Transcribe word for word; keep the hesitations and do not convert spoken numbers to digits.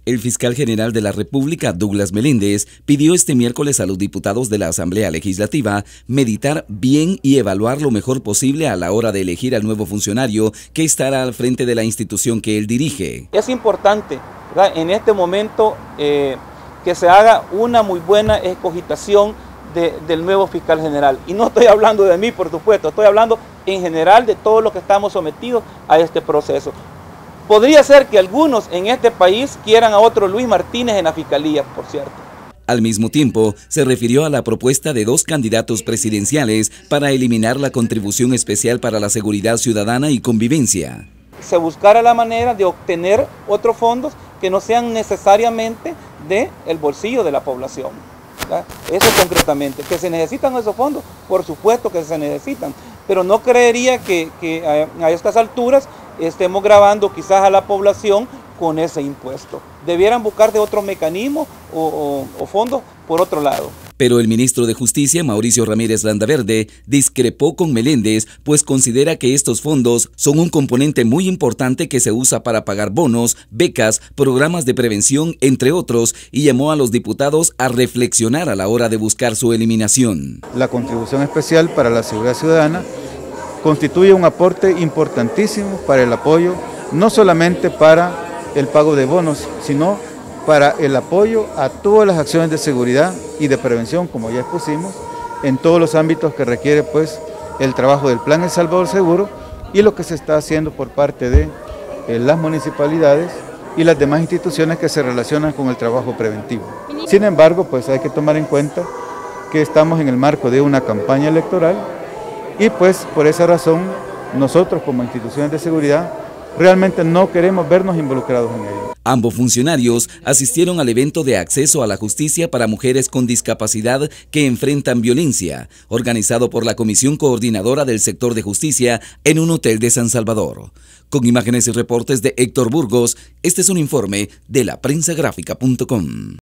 El fiscal general de la República, Douglas Meléndez, pidió este miércoles a los diputados de la Asamblea Legislativa meditar bien y evaluar lo mejor posible a la hora de elegir al nuevo funcionario que estará al frente de la institución que él dirige. Es importante, ¿verdad?, en este momento eh, que se haga una muy buena escogitación de, del nuevo fiscal general. Y no estoy hablando de mí, por supuesto, estoy hablando en general de todos los que estamos sometidos a este proceso. Podría ser que algunos en este país quieran a otro Luis Martínez en la fiscalía, por cierto. Al mismo tiempo, se refirió a la propuesta de dos candidatos presidenciales para eliminar la contribución especial para la seguridad ciudadana y convivencia. Se buscara la manera de obtener otros fondos que no sean necesariamente del bolsillo de la población, ¿verdad? Eso concretamente. ¿Que se necesitan esos fondos? Por supuesto que se necesitan, pero no creería que, que a, a estas alturas estemos grabando quizás a la población con ese impuesto. Debieran buscar de otro mecanismo o, o, o fondos por otro lado. Pero el ministro de Justicia, Mauricio Ramírez Landaverde, discrepó con Meléndez, pues considera que estos fondos son un componente muy importante que se usa para pagar bonos, becas, programas de prevención, entre otros, y llamó a los diputados a reflexionar a la hora de buscar su eliminación. La contribución especial para la seguridad ciudadana constituye un aporte importantísimo para el apoyo, no solamente para el pago de bonos, sino para el apoyo a todas las acciones de seguridad y de prevención, como ya expusimos, en todos los ámbitos que requiere pues el trabajo del Plan El Salvador Seguro y lo que se está haciendo por parte de eh, las municipalidades y las demás instituciones que se relacionan con el trabajo preventivo. Sin embargo, pues hay que tomar en cuenta que estamos en el marco de una campaña electoral y pues por esa razón nosotros como instituciones de seguridad realmente no queremos vernos involucrados en ello. Ambos funcionarios asistieron al evento de acceso a la justicia para mujeres con discapacidad que enfrentan violencia, organizado por la Comisión Coordinadora del Sector de Justicia en un hotel de San Salvador. Con imágenes y reportes de Héctor Burgos, este es un informe de la prensa gráfica punto com.